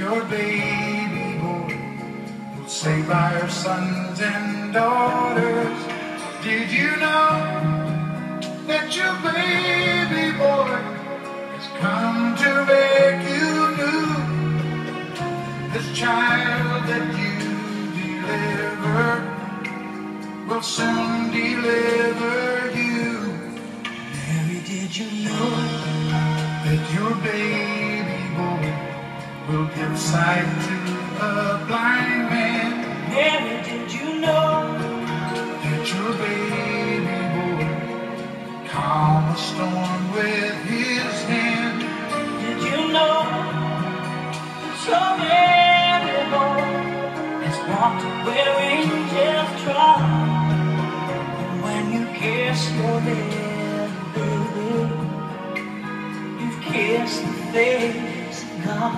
your baby boy will save our sons and daughters. Did you know that your baby boy has come to make you new? This child that you deliver will soon deliver you. Mary, did you know that your baby boy will give sight to a blind man? Mary, did you know that your baby boy calm a storm with his hand? Did you know your baby boy has walked where angels trod? And when you kiss your little baby, you've kissed the face of God.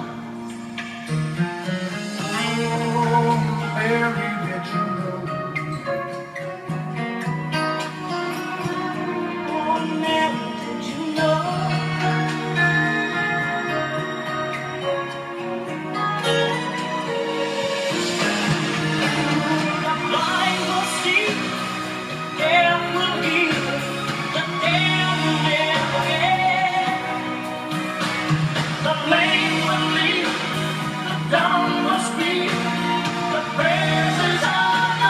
Oh, Mary, did you know? Oh, Mary, did you know? The blind will see, the deaf will hear, the dead will live again. The lame will leap, the dumb will speak, the praises of the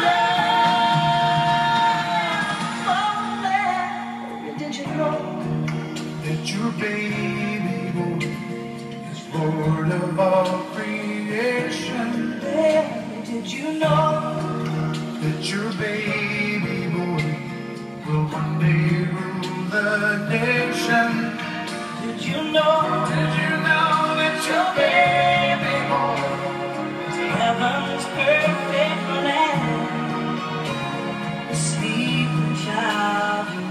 Lamb. Oh, Mary, did you know that your baby boy is Lord of all creation? Mary, did you know that your baby boy will one day rule the nation? Did you know Did you know that your baby boy heaven's perfect land? The sleeping child you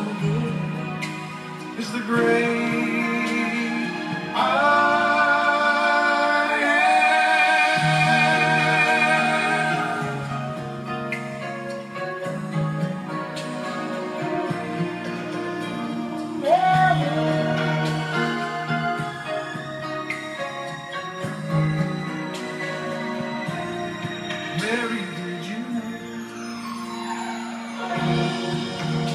hold is the great I Mary, did you know